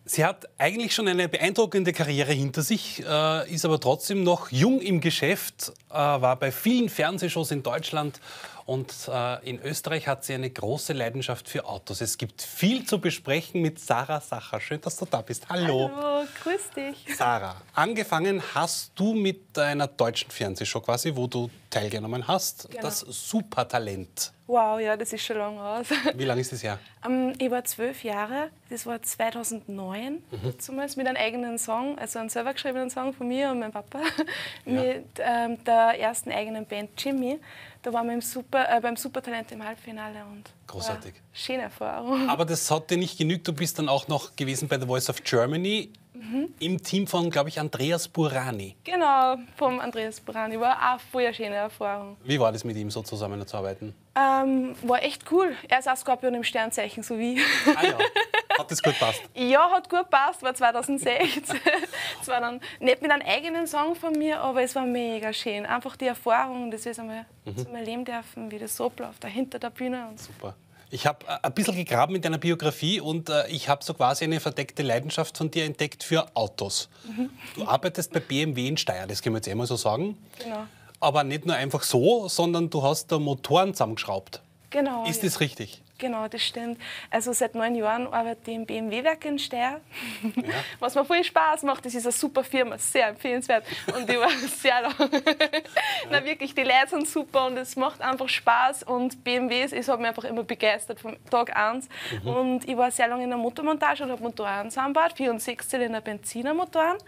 Sie hat eigentlich schon eine beeindruckende Karriere hinter sich, ist aber trotzdem noch jung im Geschäft, war bei vielen Fernsehshows in Deutschland und in Österreich hat sie eine große Leidenschaft für Autos. Es gibt viel zu besprechen mit Sarah Sacher. Schön, dass du da bist. Hallo. Hallo, grüß dich. Sarah, angefangen hast du mit einer deutschen Fernsehshow quasi, wo du teilgenommen hast. Genau. Das Supertalent. Wow, ja, das ist schon lange aus. Wie lange ist das her? Ich war 12 Jahre, das war 2009, damals mit einem eigenen Song, also einen selber geschriebenen Song von mir und meinem Papa, mit der ersten eigenen Band Jimmy. Da waren wir beim Supertalent im Halbfinale und großartig. Schöne Erfahrung. Aber das hat dir nicht genügt, du bist dann auch noch gewesen bei The Voice of Germany im Team von, glaube ich, Andreas Burani. Genau, vom Andreas Burani, war auch voll eine schöne Erfahrung. Wie war das mit ihm so zusammenzuarbeiten? War echt cool. Er ist auch Skorpion im Sternzeichen, so wie. Ah ja, hat das gut gepasst? Ja, hat gut gepasst, war 2016. Es war dann nicht mit einem eigenen Song von mir, aber es war mega schön. Einfach die Erfahrung, dass wir es einmal erleben dürfen, wie das so abläuft, da hinter der Bühne. Und super. Ich habe ein bisschen gegraben in deiner Biografie und ich habe so quasi eine verdeckte Leidenschaft von dir entdeckt für Autos. Du arbeitest bei BMW in Steyr, das können wir jetzt einmal so sagen. Genau. Aber nicht nur einfach so, sondern du hast da Motoren zusammengeschraubt. Genau. Ist das richtig? Genau, das stimmt. Also seit 9 Jahren arbeite ich im BMW-Werk in Steyr. Ja. Was mir viel Spaß macht, das ist eine super Firma, sehr empfehlenswert. Und ich war sehr lange. Na wirklich, die Leute sind super und es macht einfach Spaß. Und BMWs, es hat mich einfach immer begeistert vom Tag 1. Und ich war sehr lange in der Motormontage und habe Motoren zusammengebaut, 4- und 6-Zylinder Benzinermotoren.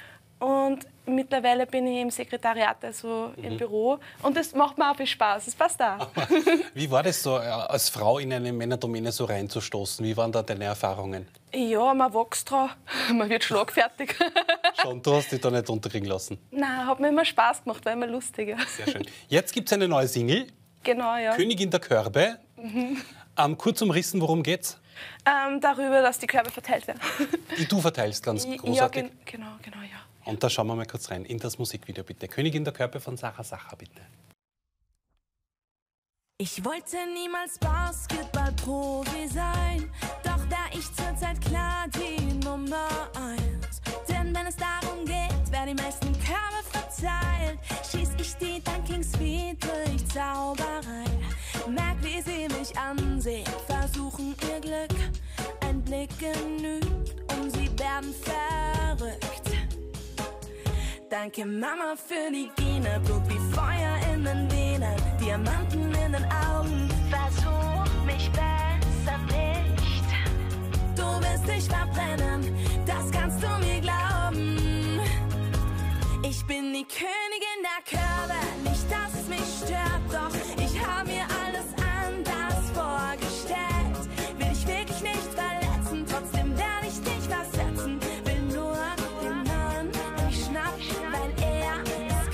Und mittlerweile bin ich im Sekretariat, also im Büro. Und das macht mir auch viel Spaß. Es passt auch. Wie war das so, als Frau in eine Männerdomäne so reinzustoßen? Wie waren da deine Erfahrungen? Ja, man wächst dran. Man wird schlagfertig. Schon, du hast dich da nicht unterkriegen lassen? Nein, hat mir immer Spaß gemacht, war immer lustiger. Sehr schön. Jetzt gibt es eine neue Single. Genau, ja. Königin der Körbe. Kurz umrissen, worum geht's? Darüber, dass die Körbe verteilt werden. Die du verteilst, ganz großartig. Ja, genau, ja. Und da schauen wir mal kurz rein in das Musikvideo, bitte. Königin der Körbe von Sarah Sacher, bitte. Ich wollte niemals Basketballprofi sein, doch da ich zurzeit klar die Nummer 1. Denn wenn es darum geht, wer die meisten Körbe verteilt, schieß ich die Dunkings wie durch Zauberei. Merk, wie sie mich ansehen, versuchen ihr Glück. Ein Blick genügt und sie werden verrückt. Danke Mama für die Gene, Blut wie Feuer in den Venen, Diamanten in den Augen. Versuch mich besser nicht. Du wirst dich verbrennen, das kannst du mir glauben. Ich bin die Königin der Körbe, nicht dass es mich stört, doch ich habe mir alles anders vorgestellt. Will ich wirklich nicht verletzen, trotzdem werde ich dich versetzen. Will nur den Mann, den ich schnapp, weil er es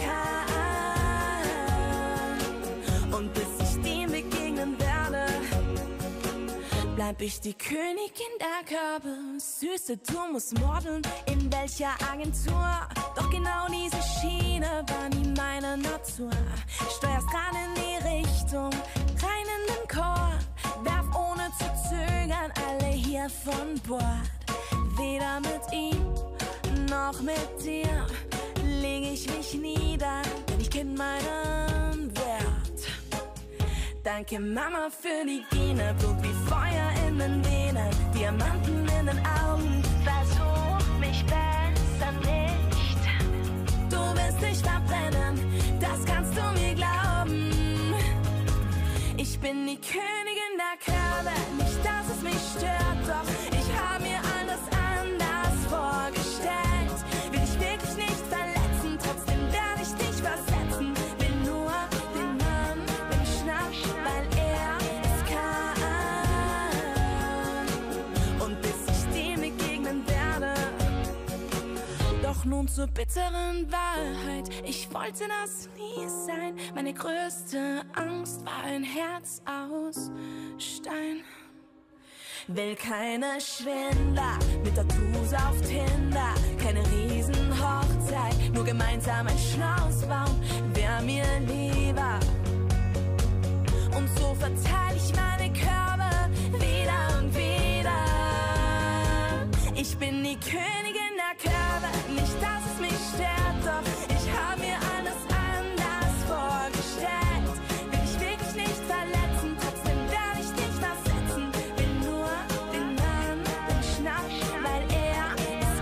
kann. Und bis ich dem begegnen werde, bleib ich die Königin der Körbe. Süße, du musst modeln, in welcher Agentur? Doch genau diese Schiene war nie meine Natur. Steuerst ran in die Richtung, rein in den Chor. Werf ohne zu zögern alle hier von Bord. Weder mit ihm noch mit dir leg ich mich nieder, denn ich kenn meinen Wert. Danke Mama für die Gene, Blut wie Feuer in den Venen, Diamanten in den Augen. Versuch mich besser nicht. Du wirst dich verbrennen, das kannst du mir glauben. Ich bin die Königin der Körbe, nicht dass es mich stört, doch ich habe mir alles anders vorgestellt. Will ich wirklich nicht verletzen, trotzdem werde ich dich versetzen. Will nur den Mann, den ich schnapp, weil er es kann. Und bis ich dem begegnen werde. Doch nun zur bitteren Wahrheit, ich wollte das nie sein. Meine größte Angst war ein Herz aus Stein. Will keine Schwindler mit Tattoos auf Tinder, keine Riesenhochzeit, nur gemeinsam ein Schloss bauen, wär mir lieber. Und so verteile ich meine Körbe wieder und wieder. Ich bin die Königin der Körbe, nicht dass es mich stört, doch ich habe mir alles anders vorgestellt. Will ich wirklich nicht verletzen, trotzdem werde ich dich versetzen. Will nur den Mann, den Schnapp, weil er es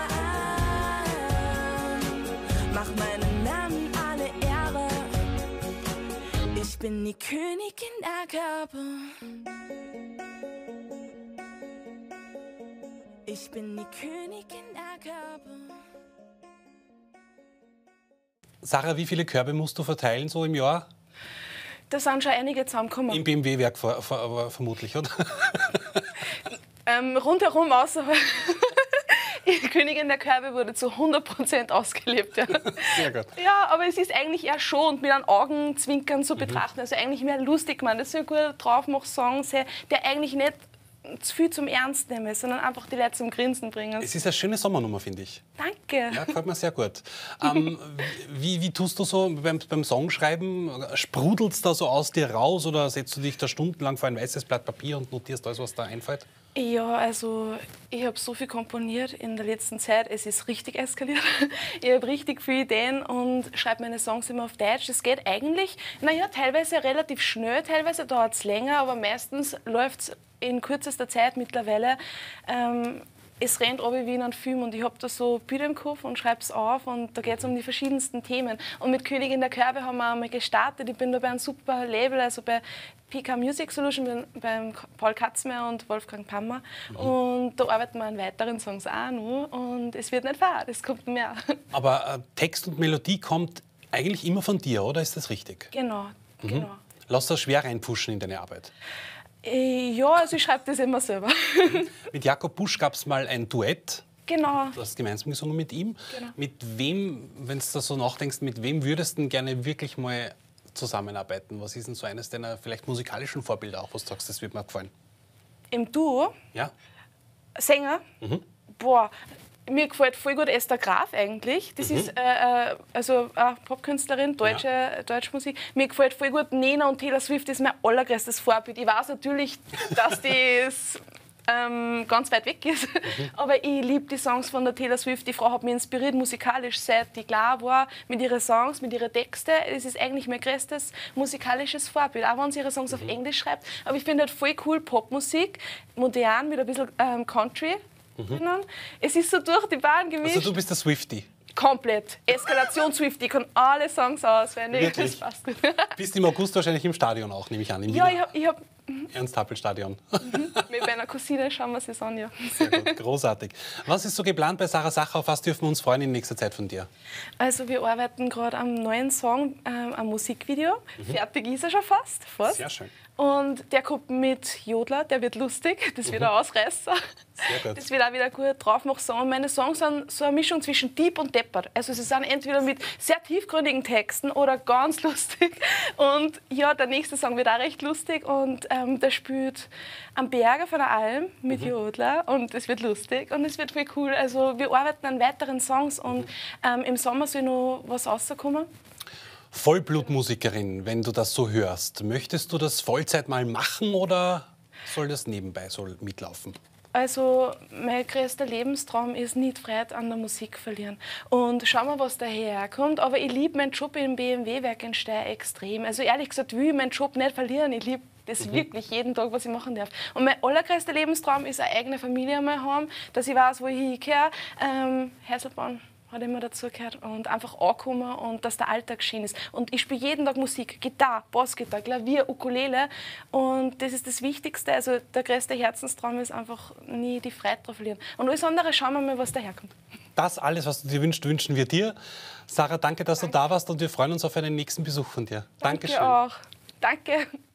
kann. Mach meinem Namen alle Ehre, ich bin die Königin der Körbe. Ich bin die Königin der Körbe. Sarah, wie viele Körbe musst du verteilen so im Jahr? Da sind schon einige zusammengekommen. Im BMW-Werk vermutlich, oder? Rundherum außer die Königin der Körbe wurde zu 100% ausgelebt. Ja. Sehr gut. Ja, aber es ist eigentlich eher schon mit einem Augenzwinkern zu betrachten. Also eigentlich mehr lustig, man. Das ist so ein guter Draufmach-Song, der eigentlich nicht zu viel zum Ernst nehmen, sondern einfach die Leute zum Grinsen bringen. Es ist eine schöne Sommernummer, finde ich. Danke. Ja, gefällt mir sehr gut. Wie tust du so beim Songschreiben? Sprudelt es da so aus dir raus oder setzt du dich da stundenlang vor ein weißes Blatt Papier und notierst alles, was da einfällt? Ja, also ich habe so viel komponiert in der letzten Zeit, es ist richtig eskaliert. Ich habe richtig viele Ideen und schreibe meine Songs immer auf Deutsch. Das geht eigentlich, teilweise relativ schnell, teilweise dauert es länger, aber meistens läuft es in kürzester Zeit mittlerweile. Es rennt runter wie in einem Film und ich habe da so Bilder im Kopf und schreibe es auf und da geht es um die verschiedensten Themen. Und mit Königin der Körbe haben wir einmal gestartet. Ich bin da bei einem super Label, also bei PK Music Solution, beim Paul Katzmer und Wolfgang Pammer. Und da arbeiten wir an weiteren Songs auch noch und es wird nicht fad, es kommt mehr. Aber Text und Melodie kommt eigentlich immer von dir, oder? Ist das richtig? Genau, genau. Lass das schwer reinpushen in deine Arbeit. Ja, also ich schreibe das immer selber. Mit Jakob Busch gab es mal ein Duett. Genau. Du hast gemeinsam gesungen mit ihm. Genau. Mit wem, wenn du da so nachdenkst, mit wem würdest du denn gerne wirklich mal zusammenarbeiten? Was ist denn so eines deiner vielleicht musikalischen Vorbilder auch, was du sagst, das wird mir gefallen? Im Duo? Ja. Sänger? Boah, mir gefällt voll gut Esther Graf eigentlich. Das ist also eine Popkünstlerin, deutsche Musik. Mir gefällt voll gut Nena und Taylor Swift, das ist mein allergrößtes Vorbild. Ich weiß natürlich, dass das ganz weit weg ist, aber ich liebe die Songs von der Taylor Swift. Die Frau hat mich inspiriert musikalisch, seit ich klar war, mit ihren Songs, mit ihren Texten. Das ist eigentlich mein größtes musikalisches Vorbild, auch wenn sie ihre Songs auf Englisch schreibt. Aber ich finde halt voll cool Popmusik, modern, mit ein bisschen Country. Es ist so durch die Bahn gemischt. Also du bist der Swiftie? Komplett. Eskalation Swiftie. Ich kann alle Songs auswendig. Wirklich? Das passt gut. Bist im August wahrscheinlich im Stadion auch, nehme ich an. Ja, ich hab Ernst-Happel-Stadion. mit meiner Cousine schauen wir es an, ja. Sehr gut, großartig. Was ist so geplant bei Sarah Sacher? Auf was dürfen wir uns freuen in nächster Zeit von dir? Also wir arbeiten gerade am neuen Song, am Musikvideo. Fertig ist er schon fast. Sehr schön. Und der kommt mit Jodler, der wird lustig, das wird ein Ausreißer. Sehr gut. Das wird auch wieder gut drauf machen. Und meine Songs sind so eine Mischung zwischen deep und deppert. Also sie sind entweder mit sehr tiefgründigen Texten oder ganz lustig. Und ja, der nächste Song wird auch recht lustig und der spielt am Berge von der Alm mit Jodler und es wird lustig und es wird voll cool. Also wir arbeiten an weiteren Songs und im Sommer soll noch was rauskommen. Vollblutmusikerin, wenn du das so hörst, möchtest du das Vollzeit mal machen oder soll das nebenbei so mitlaufen? Also mein größter Lebenstraum ist nicht Freude an der Musik verlieren. Und schauen wir, was daherkommt. Aber ich liebe meinen Job im BMW-Werk in Steyr extrem. Also ehrlich gesagt will ich meinen Job nicht verlieren. Ich liebe das wirklich jeden Tag, was ich machen darf. Und mein allergrößter Lebenstraum ist eine eigene Familie einmal haben, dass ich weiß, wo ich hingehöre. Häuselbauen hat immer dazu gehört und einfach ankommen und dass der Alltag schön ist. Und ich spiele jeden Tag Musik, Gitarre, Bassgitarre, Klavier, Ukulele und das ist das Wichtigste. Also der größte Herzenstraum ist einfach nie die Freude drauf verlieren. Und alles andere schauen wir mal, was daherkommt. Das alles, was du dir wünschst, wünschen wir dir. Sarah, danke, dass du da warst und wir freuen uns auf einen nächsten Besuch von dir. Danke auch. Danke.